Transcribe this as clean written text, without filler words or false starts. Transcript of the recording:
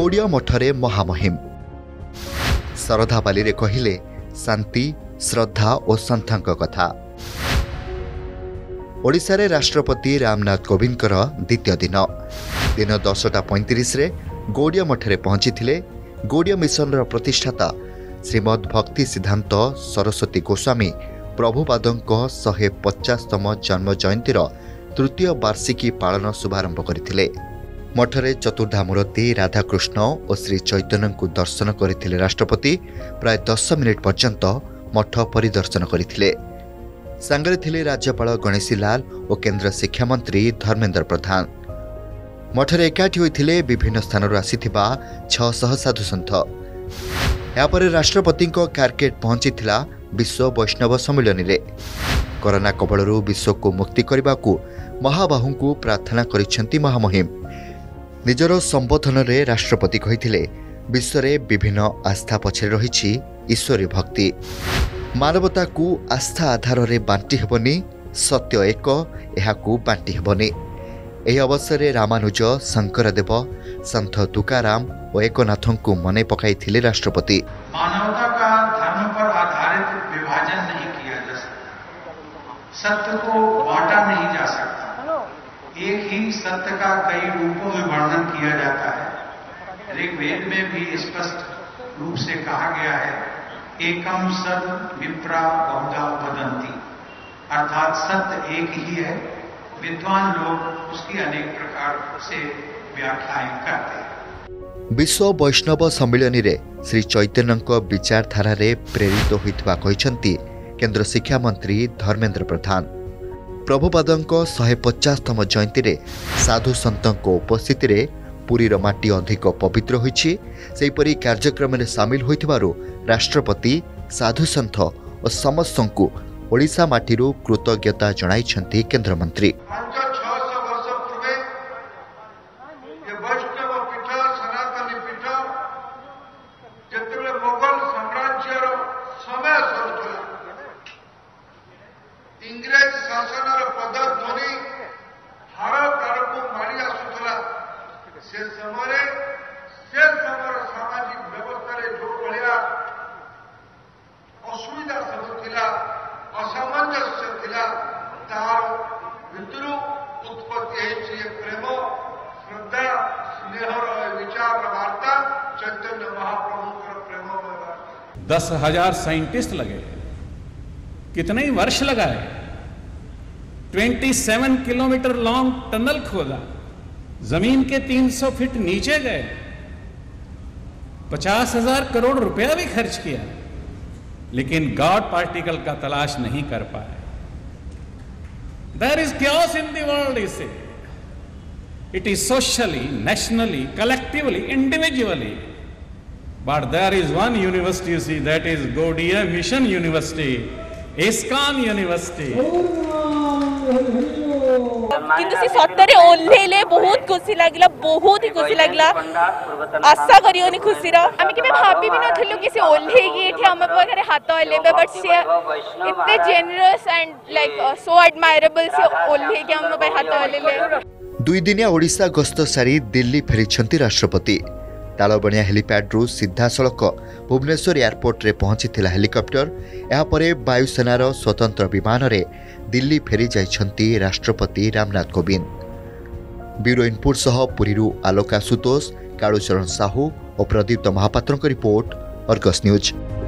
गौड़िया मठरे महामहिम शरधाबाली कहिले शांति श्रद्धा और संथांक कथा। ओडिशा रे राष्ट्रपति रामनाथ कोविंद द्वितीय दिन 10:35 रे गौड़िया मठरे पहुंची गौड़िया मिशन प्रतिष्ठाता श्रीमद भक्ति सिद्धांत सरस्वती गोस्वामी प्रभुपादों 150तम जन्म जयंतीर तृतीय वार्षिकी पालन शुभारंभ करथिले। मठरे चतुर्धामूर्ति राधाकृष्ण और श्री चैतन्य को दर्शन करथिले। राष्ट्रपति प्राय 10 मिनिट पर्यंत मठ परिदर्शन करथिले। सांगरे थिले राज्यपाल गणेशी लाल और केंद्र शिक्षा मंत्री धर्मेंद्र प्रधान। मठरे एकाठी होइथिले विभिन्न स्थानरू आसीथिबा 600 साधु सन्थ। यापर राष्ट्रपति कारकेट पहुंचीथिला विश्व वैष्णव सम्मेलन रे। कोरोना कबलरू विश्व को मुक्ति करने को महाबाहू को प्रार्थना करिसेंती महामहिम। निजर संबोधन रे राष्ट्रपति कहिथिले विश्व रे विभिन्न आस्था पछरे रहिछि ईश्वरी भक्ति। मानवता को आस्था आधार रे बांटी हेबनी, सत्य एक एहाकू बांटी हेबनी। एही अवसर रे रामानुज, शंकरदेव, संत तुकाराम और एकनाथों को मने पकाइथिले राष्ट्रपति। मानवता का धर्म पर आधारित विभाजन नहीं किया जा सकता, सत्य को बांटा नहीं जा सकता। एक ही सत्य का कई रूपों में वर्णन किया जाता है। ऋग्वेद में भी स्पष्ट रूप से कहा गया है, एकम सत विप्रा बहुधा वदंती, अर्थात सत्य एक ही है, विद्वान लोग उसकी अनेक प्रकार से व्याख्याएं करते हैं। विश्व वैष्णव सम्मेलन रे श्री चैतन्य विचारधारा रे प्रेरित होइतबा कहिसंती केंद्र शिक्षा मंत्री धर्मेंद्र प्रधान। प्रभुपादों 150तम जयंती रे साधु सन्तों उपस्थिति रे पुरीर माटी अधिक पवित्र होइछि। सेहिपरि कार्यक्रम में सामिल होइथिबारु राष्ट्रपति साधु सन्थ और समस्तंकु ओडिशा माटीरू कृतज्ञता जणाइछंती केंद्र मंत्री। इंग्रेज शासन पद ध्वनि हाहाकार को मारी आसुला। से समय सामाजिक व्यवस्था जो भाया असुविधा सब थिला, असमंजस्य थिला, तार भितर उत्पत्ति है प्रेम, श्रद्धा, स्नेहर विचार वार्ता चैतन्य महाप्रभु प्रेममय वार्ता। 10,000 साइंटिस्ट लगे, कितने ही वर्ष लगाए, 27 किलोमीटर लॉन्ग टनल खोदा, जमीन के 300 फीट नीचे गए, 50,000 करोड़ रुपया भी खर्च किया, लेकिन गॉड पार्टिकल का तलाश नहीं कर पाए। There is chaos in the world, he said. It is socially, nationally, collectively, individually. But there is one university, you see, that is Gaudiya Mission University, ISKCON University. किंतु से सत्तरे ओल्हेले बहुत खुशी लागला, बहुत ही खुशी लागला। आशा करियोनी खुशी रा आमी केबे भाबी भी नथिलु कि से ओल्हे गे एठी हम पाखरे हाथ लेबे, बट से इतने generous and like so admirable से ओल्हे के हम पे हाथ लेले। 2 दिनिया ओडिशा गस्त सारी दिल्ली फेरिछंती राष्ट्रपति। तालबणिया हेलीपैड रु सीधा सड़क भुवनेश्वर एयरपोर्ट रे पहुंची हेलिकॉप्टर। यापरे वायुसेनार स्वतंत्र विमान रे दिल्ली फेरी जाइछंती राष्ट्रपति रामनाथ कोविंद। ब्यूरो इनपुट सह पुरीरू आलोका सुतोष, कालूचरण साहू और प्रदीप्त महापात्र रिपोर्ट, अर्गस न्यूज।